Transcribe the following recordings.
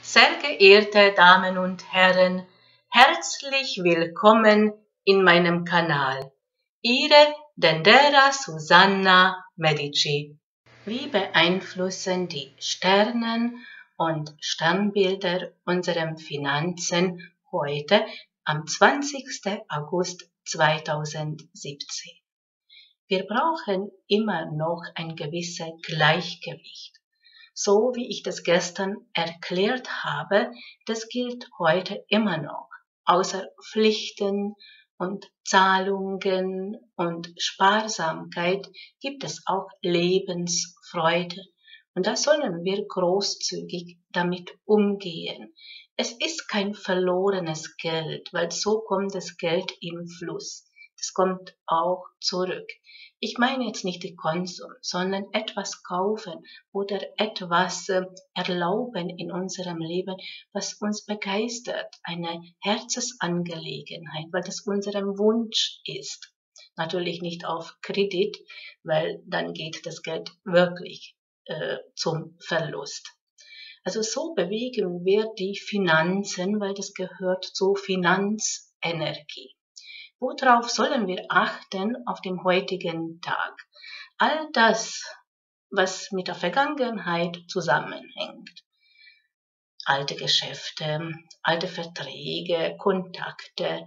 Sehr geehrte Damen und Herren, herzlich willkommen in meinem Kanal. Ihre Dendera Susanna Medici. Wie beeinflussen die Sternen und Sternbilder unsere Finanzen heute am 20. August 2017? Wir brauchen immer noch ein gewisses Gleichgewicht. So wie ich das gestern erklärt habe, das gilt heute immer noch. Außer Pflichten und Zahlungen und Sparsamkeit gibt es auch Lebensfreude. Und da sollen wir großzügig damit umgehen. Es ist kein verlorenes Geld, weil so kommt das Geld im Fluss. Das kommt auch zurück. Ich meine jetzt nicht den Konsum, sondern etwas kaufen oder etwas erlauben in unserem Leben, was uns begeistert, eine Herzensangelegenheit, weil das unserem Wunsch ist. Natürlich nicht auf Kredit, weil dann geht das Geld wirklich zum Verlust. Also so bewegen wir die Finanzen, weil das gehört zur Finanzenergie. Worauf sollen wir achten auf dem heutigen Tag? All das, was mit der Vergangenheit zusammenhängt. Alte Geschäfte, alte Verträge, Kontakte,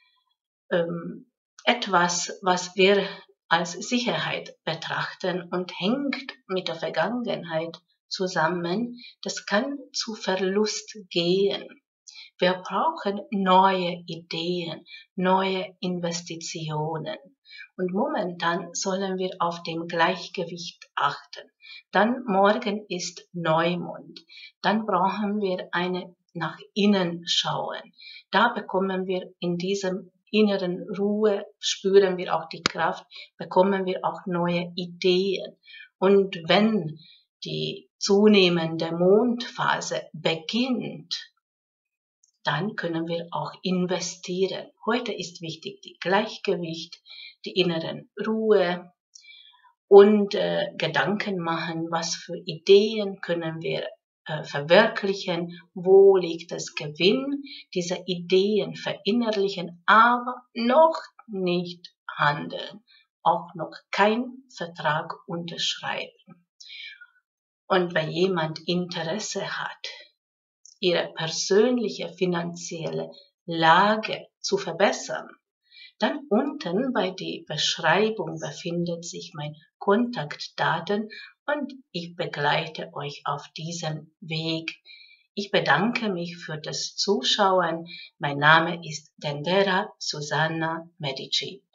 etwas, was wir als Sicherheit betrachten und hängt mit der Vergangenheit zusammen, das kann zu Verlust gehen. Wir brauchen neue Ideen, neue Investitionen. Und momentan sollen wir auf dem Gleichgewicht achten. Dann morgen ist Neumond. Dann brauchen wir eine nach innen schauen. Da bekommen wir in diesem inneren Ruhe, spüren wir auch die Kraft, bekommen wir auch neue Ideen. Und wenn die zunehmende Mondphase beginnt, dann können wir auch investieren. Heute ist wichtig die Gleichgewicht, die inneren Ruhe und Gedanken machen, was für Ideen können wir verwirklichen, wo liegt das Gewinn, diese Ideen verinnerlichen, aber noch nicht handeln, auch noch kein Vertrag unterschreiben. Und wenn jemand Interesse hat, ihre persönliche finanzielle Lage zu verbessern, dann unten bei der Beschreibung befindet sich mein Kontaktdaten und ich begleite euch auf diesem Weg. Ich bedanke mich für das Zuschauen. Mein Name ist Dendera Susanna Medici.